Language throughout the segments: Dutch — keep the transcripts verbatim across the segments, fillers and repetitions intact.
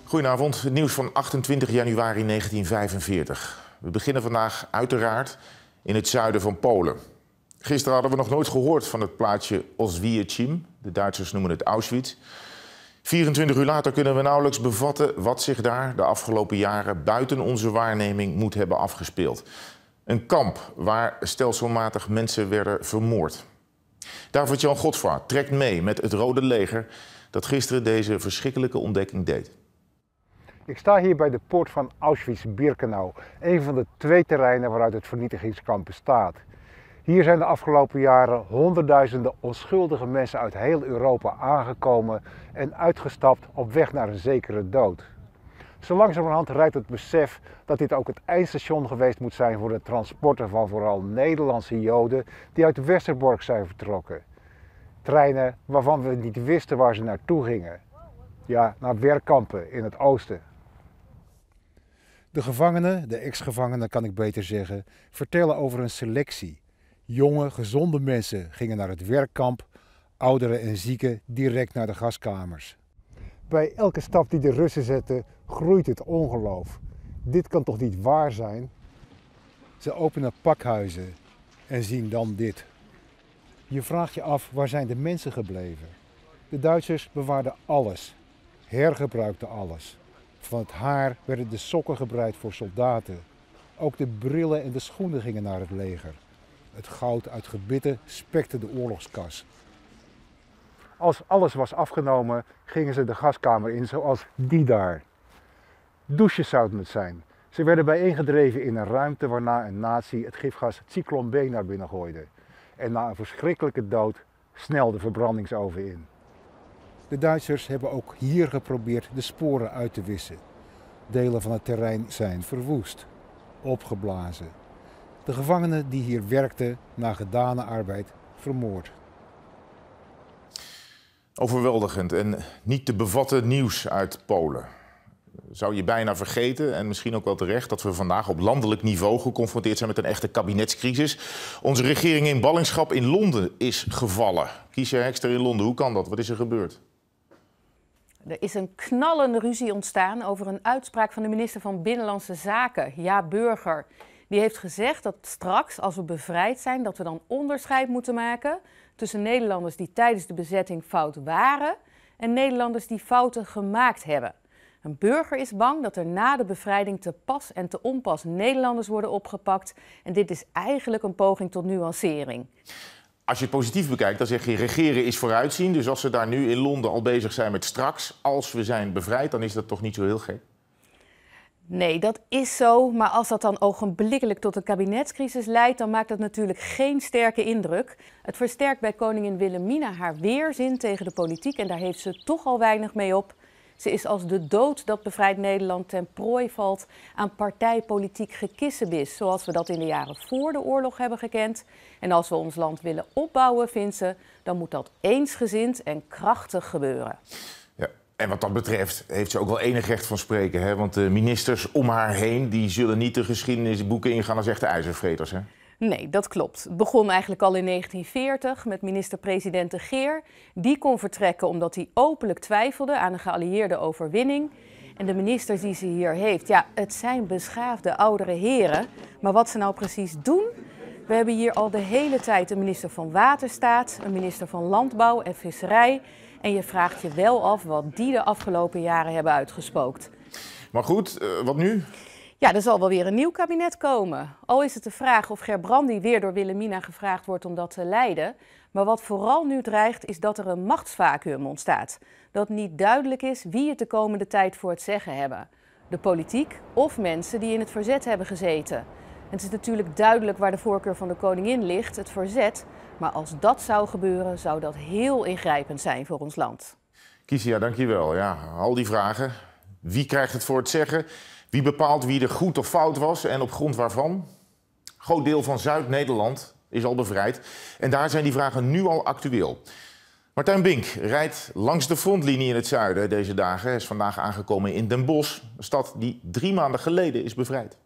Goedenavond, het nieuws van achtentwintig januari negentien vijfenveertig. We beginnen vandaag uiteraard in het zuiden van Polen. Gisteren hadden we nog nooit gehoord van het plaatsje Oswiecim. De Duitsers noemen het Auschwitz. vierentwintig uur later kunnen we nauwelijks bevatten wat zich daar de afgelopen jaren buiten onze waarneming moet hebben afgespeeld. Een kamp waar stelselmatig mensen werden vermoord. David-Jan Godfra trekt mee met het Rode Leger dat gisteren deze verschrikkelijke ontdekking deed. Ik sta hier bij de poort van Auschwitz-Birkenau, een van de twee terreinen waaruit het vernietigingskamp bestaat. Hier zijn de afgelopen jaren honderdduizenden onschuldige mensen uit heel Europa aangekomen en uitgestapt op weg naar een zekere dood. Zo langzamerhand rijdt het besef dat dit ook het eindstation geweest moet zijn voor de transporten van vooral Nederlandse Joden die uit Westerbork zijn vertrokken. Treinen waarvan we niet wisten waar ze naartoe gingen. Ja, naar werkkampen in het oosten. De gevangenen, de ex-gevangenen kan ik beter zeggen, vertellen over een selectie. Jonge, gezonde mensen gingen naar het werkkamp, ouderen en zieken direct naar de gaskamers. Bij elke stap die de Russen zetten, groeit het ongeloof. Dit kan toch niet waar zijn? Ze openen pakhuizen en zien dan dit. Je vraagt je af, waar zijn de mensen gebleven? De Duitsers bewaarden alles, hergebruikten alles. Van het haar werden de sokken gebreid voor soldaten. Ook de brillen en de schoenen gingen naar het leger. Het goud uit gebitten spekte de oorlogskas. Als alles was afgenomen, gingen ze de gaskamer in, zoals die daar. Douches zouden het zijn. Ze werden bijeengedreven in een ruimte waarna een nazi het gifgas Zyklon B naar binnen gooide. En na een verschrikkelijke dood snel de verbrandingsoven in. De Duitsers hebben ook hier geprobeerd de sporen uit te wissen. Delen van het terrein zijn verwoest, opgeblazen. De gevangenen die hier werkten na gedane arbeid vermoord. Overweldigend en niet te bevatten nieuws uit Polen. Zou je bijna vergeten, en misschien ook wel terecht, dat we vandaag op landelijk niveau geconfronteerd zijn met een echte kabinetscrisis. Onze regering in ballingschap in Londen is gevallen. Kiesja Hekster in Londen, hoe kan dat? Wat is er gebeurd? Er is een knallende ruzie ontstaan over een uitspraak van de minister van Binnenlandse Zaken, Jaap Burger. Die heeft gezegd dat straks, als we bevrijd zijn, dat we dan onderscheid moeten maken tussen Nederlanders die tijdens de bezetting fout waren en Nederlanders die fouten gemaakt hebben. Een Burger is bang dat er na de bevrijding te pas en te onpas Nederlanders worden opgepakt. En dit is eigenlijk een poging tot nuancering. Als je het positief bekijkt, dan zeg je regeren is vooruitzien. Dus als ze daar nu in Londen al bezig zijn met straks, als we zijn bevrijd, dan is dat toch niet zo heel gek? Nee, dat is zo. Maar als dat dan ogenblikkelijk tot een kabinetscrisis leidt, dan maakt dat natuurlijk geen sterke indruk. Het versterkt bij koningin Wilhelmina haar weerzin tegen de politiek en daar heeft ze toch al weinig mee op. Ze is als de dood dat bevrijd Nederland ten prooi valt aan partijpolitiek gekissenbis, zoals we dat in de jaren voor de oorlog hebben gekend. En als we ons land willen opbouwen, vindt ze, dan moet dat eensgezind en krachtig gebeuren. Ja, en wat dat betreft heeft ze ook wel enig recht van spreken, hè? Want de ministers om haar heen die zullen niet de geschiedenisboeken ingaan als echte ijzervreters, hè? Nee, dat klopt. Het begon eigenlijk al in negentien veertig met minister-president De Geer. Die kon vertrekken omdat hij openlijk twijfelde aan een geallieerde overwinning. En de ministers die ze hier heeft, ja, het zijn beschaafde oudere heren. Maar wat ze nou precies doen? We hebben hier al de hele tijd een minister van Waterstaat, een minister van Landbouw en Visserij. En je vraagt je wel af wat die de afgelopen jaren hebben uitgespookt. Maar goed, uh, wat nu? Ja, er zal wel weer een nieuw kabinet komen. Al is het de vraag of Gerbrandy weer door Wilhelmina gevraagd wordt om dat te leiden. Maar wat vooral nu dreigt is dat er een machtsvacuüm ontstaat. Dat niet duidelijk is wie het de komende tijd voor het zeggen hebben. De politiek of mensen die in het verzet hebben gezeten. Het is natuurlijk duidelijk waar de voorkeur van de koningin ligt, het verzet. Maar als dat zou gebeuren, zou dat heel ingrijpend zijn voor ons land. Kiesja, dankjewel. Ja, al die vragen. Wie krijgt het voor het zeggen? Wie bepaalt wie er goed of fout was en op grond waarvan? Een groot deel van Zuid-Nederland is al bevrijd. En daar zijn die vragen nu al actueel. Martijn Bink rijdt langs de frontlinie in het zuiden deze dagen. Hij is vandaag aangekomen in Den Bosch, een stad die drie maanden geleden is bevrijd.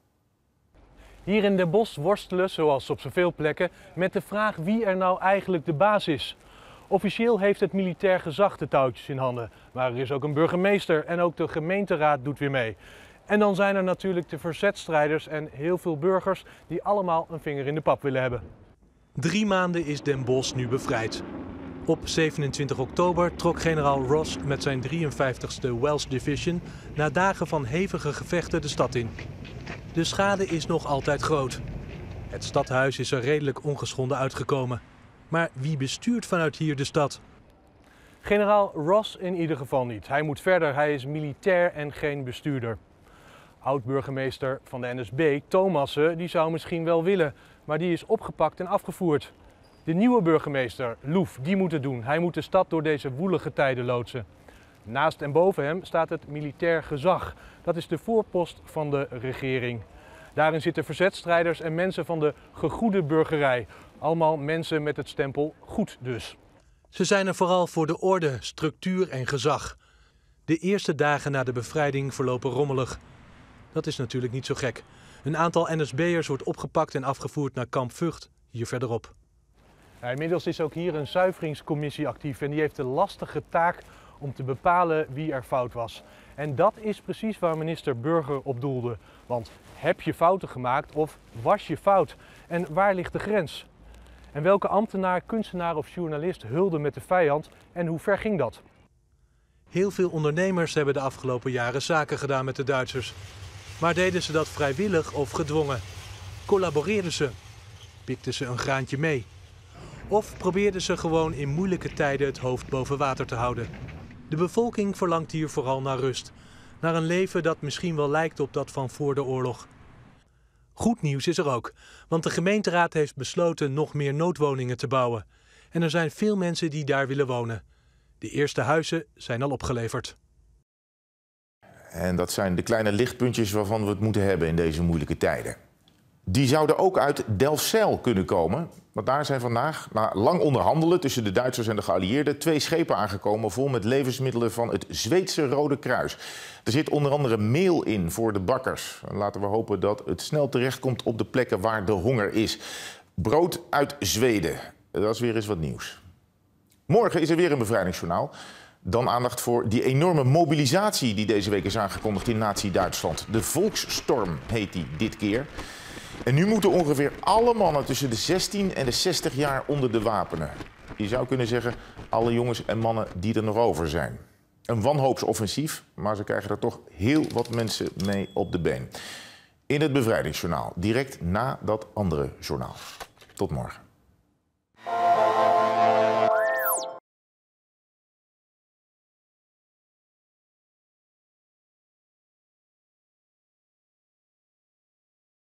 Hier in Den Bosch worstelen, zoals op zoveel plekken, met de vraag wie er nou eigenlijk de baas is. Officieel heeft het militair gezag de touwtjes in handen. Maar er is ook een burgemeester en ook de gemeenteraad doet weer mee. En dan zijn er natuurlijk de verzetstrijders en heel veel burgers die allemaal een vinger in de pap willen hebben. Drie maanden is Den Bosch nu bevrijd. Op zevenentwintig oktober trok generaal Ross met zijn drieënvijftigste Welsh Division na dagen van hevige gevechten de stad in. De schade is nog altijd groot. Het stadhuis is er redelijk ongeschonden uitgekomen. Maar wie bestuurt vanuit hier de stad? Generaal Ross in ieder geval niet. Hij moet verder, hij is militair en geen bestuurder. Oud-burgemeester van de N S B, Thomassen, die zou misschien wel willen, maar die is opgepakt en afgevoerd. De nieuwe burgemeester, Loef, die moet het doen. Hij moet de stad door deze woelige tijden loodsen. Naast en boven hem staat het militair gezag. Dat is de voorpost van de regering. Daarin zitten verzetstrijders en mensen van de gegoede burgerij. Allemaal mensen met het stempel goed dus. Ze zijn er vooral voor de orde, structuur en gezag. De eerste dagen na de bevrijding verlopen rommelig. Dat is natuurlijk niet zo gek. Een aantal N S B'ers wordt opgepakt en afgevoerd naar kamp Vught, hier verderop. Ja, inmiddels is ook hier een zuiveringscommissie actief en die heeft de lastige taak om te bepalen wie er fout was. En dat is precies waar minister Burger op doelde. Want heb je fouten gemaakt of was je fout? En waar ligt de grens? En welke ambtenaar, kunstenaar of journalist hulde met de vijand en hoe ver ging dat? Heel veel ondernemers hebben de afgelopen jaren zaken gedaan met de Duitsers. Maar deden ze dat vrijwillig of gedwongen? Collaboreerden ze? Pikten ze een graantje mee? Of probeerden ze gewoon in moeilijke tijden het hoofd boven water te houden? De bevolking verlangt hier vooral naar rust. Naar een leven dat misschien wel lijkt op dat van voor de oorlog. Goed nieuws is er ook, want de gemeenteraad heeft besloten nog meer noodwoningen te bouwen. En er zijn veel mensen die daar willen wonen. De eerste huizen zijn al opgeleverd. En dat zijn de kleine lichtpuntjes waarvan we het moeten hebben in deze moeilijke tijden. Die zouden ook uit Delfzijl kunnen komen. Want daar zijn vandaag, na lang onderhandelen tussen de Duitsers en de geallieerden, twee schepen aangekomen vol met levensmiddelen van het Zweedse Rode Kruis. Er zit onder andere meel in voor de bakkers. Laten we hopen dat het snel terechtkomt op de plekken waar de honger is. Brood uit Zweden. Dat is weer eens wat nieuws. Morgen is er weer een bevrijdingsjournaal. Dan aandacht voor die enorme mobilisatie die deze week is aangekondigd in Nazi-Duitsland. De Volksstorm heet die dit keer. En nu moeten ongeveer alle mannen tussen de zestien en de zestig jaar onder de wapenen. Je zou kunnen zeggen, alle jongens en mannen die er nog over zijn. Een wanhoopsoffensief, maar ze krijgen er toch heel wat mensen mee op de been. In het Bevrijdingsjournaal, direct na dat andere journaal. Tot morgen.